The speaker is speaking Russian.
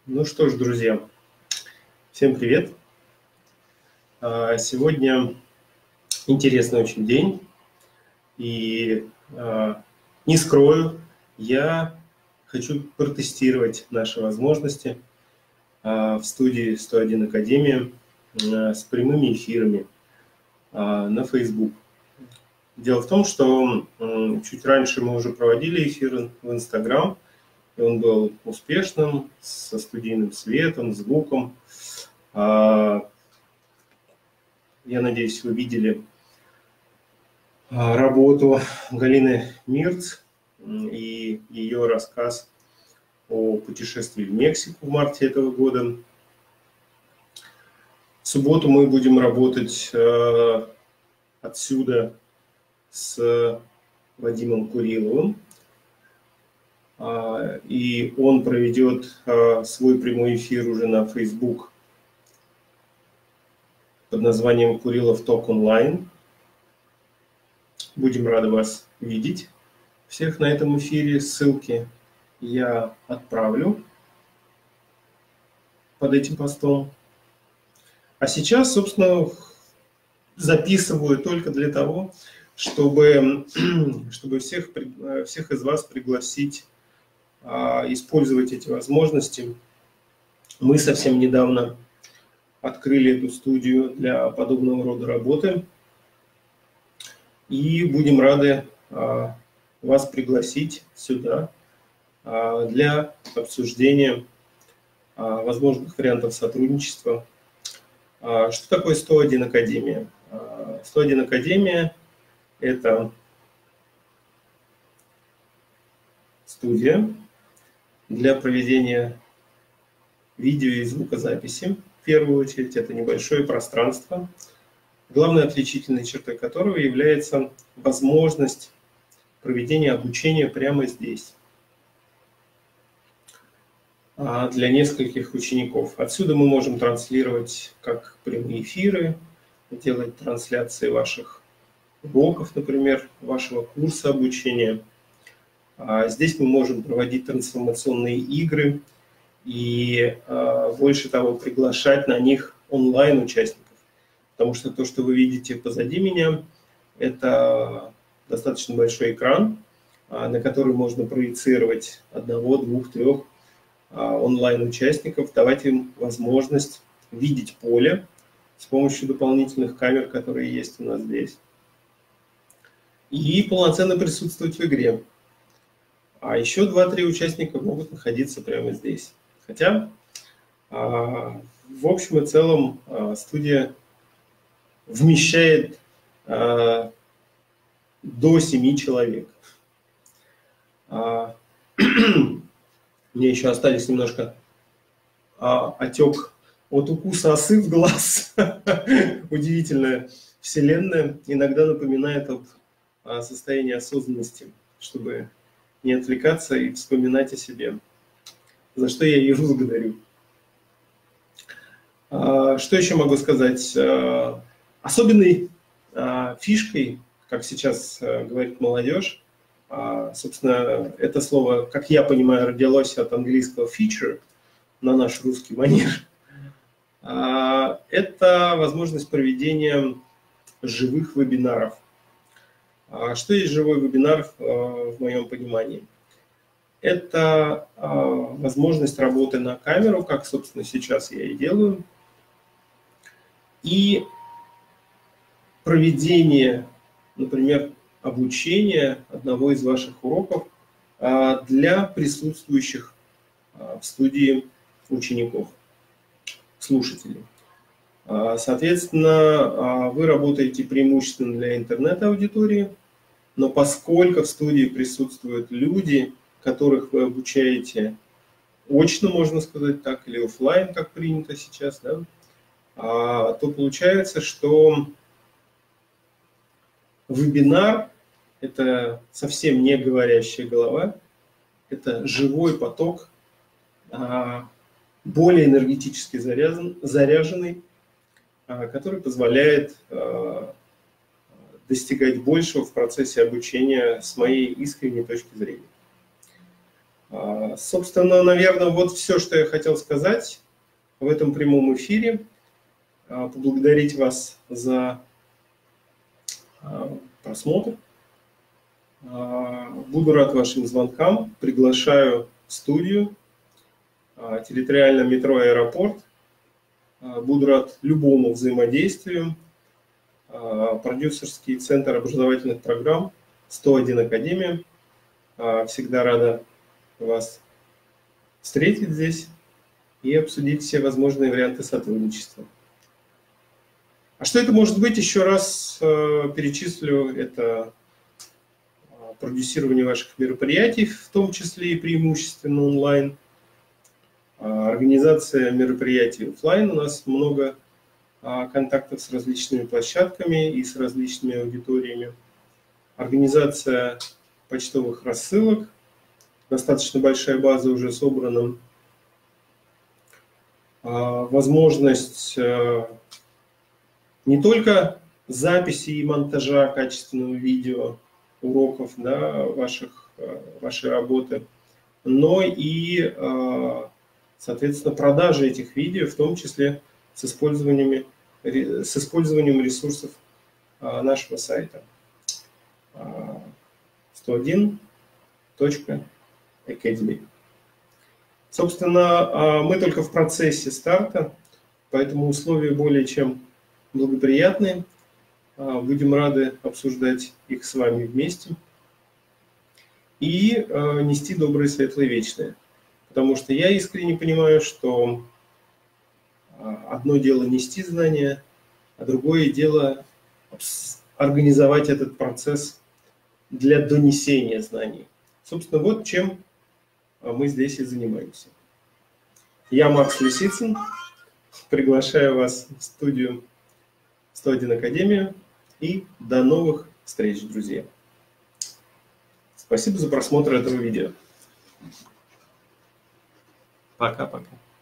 Ну что ж, друзья, всем привет. Сегодня интересный очень день, и не скрою, я хочу протестировать наши возможности в студии 101 Академия с прямыми эфирами на Facebook. Дело в том, что чуть раньше мы уже проводили эфир в Instagram, и он был успешным, со студийным светом, звуком. Я надеюсь, вы видели работу Галины Мирц и ее рассказ о путешествии в Мексику в марте этого года. В субботу мы будем работать отсюда с Вадимом Куриловым. И он проведет свой прямой эфир уже на Facebook под названием «Курилов Ток онлайн». Будем рады вас видеть всех на этом эфире. Ссылки я отправлю под этим постом. А сейчас, собственно, записываю только для того, чтобы всех из вас пригласить использовать эти возможности. Мы совсем недавно открыли эту студию для подобного рода работы. И будем рады вас пригласить сюда для обсуждения возможных вариантов сотрудничества. Что такое 101 Академия? 101 Академия – это студия для проведения видео и звукозаписи. В первую очередь это небольшое пространство, главной отличительной чертой которого является возможность проведения обучения прямо здесь для нескольких учеников. Отсюда мы можем транслировать как прямые эфиры, делать трансляции ваших уроков, например, вашего курса обучения. Здесь мы можем проводить трансформационные игры и, больше того, приглашать на них онлайн-участников. Потому что то, что вы видите позади меня, это достаточно большой экран, на который можно проецировать одного, двух, трех онлайн-участников, давать им возможность видеть поле с помощью дополнительных камер, которые есть у нас здесь, и полноценно присутствовать в игре. А еще 2-3 участника могут находиться прямо здесь. Хотя, в общем и целом, студия вмещает до 7 человек. Мне еще остались немножко отек от укуса осы в глаз. Удивительная вселенная. Иногда напоминает о состоянии осознанности, чтобы не отвлекаться и вспоминать о себе, за что я ее благодарю. Что еще могу сказать? Особенной фишкой, как сейчас говорит молодежь, собственно, это слово, как я понимаю, родилось от английского feature на наш русский манер. Это возможность проведения живых вебинаров. Что есть живой вебинар в моем понимании? Это возможность работы на камеру, как, собственно, сейчас я и делаю, и проведение, например, обучения одного из ваших уроков для присутствующих в студии учеников, слушателей. Соответственно, вы работаете преимущественно для интернет-аудитории, но поскольку в студии присутствуют люди, которых вы обучаете очно, можно сказать так, или офлайн, как принято сейчас, да, то получается, что вебинар – это совсем не говорящая голова, это живой поток, более энергетически заряженный, который позволяет достигать большего в процессе обучения с моей искренней точки зрения. Собственно, наверное, вот все, что я хотел сказать в этом прямом эфире. Поблагодарить вас за просмотр. Буду рад вашим звонкам. Приглашаю в студию территориальное метро «Аэропорт». Буду рад любому взаимодействию. Продюсерский центр образовательных программ 101 Академия. Всегда рада вас встретить здесь и обсудить все возможные варианты сотрудничества. А что это может быть? Еще раз перечислю. Это продюсирование ваших мероприятий, в том числе и преимущественно онлайн. Организация мероприятий офлайн. У нас много контактов с различными площадками и с различными аудиториями. Организация почтовых рассылок. Достаточно большая база уже собрана. Возможность не только записи и монтажа качественного видео, уроков, да, вашей работы, но и, соответственно, продажи этих видео, в том числе с использованием ресурсов нашего сайта 101.academy. Собственно, мы только в процессе старта, поэтому условия более чем благоприятные. Будем рады обсуждать их с вами вместе и нести доброе, светлое, вечное. Потому что я искренне понимаю, что одно дело нести знания, а другое дело организовать этот процесс для донесения знаний. Собственно, вот чем мы здесь и занимаемся. Я Макс Лисицын. Приглашаю вас в студию 101 Академия. И до новых встреч, друзья. Спасибо за просмотр этого видео. Пока-пока.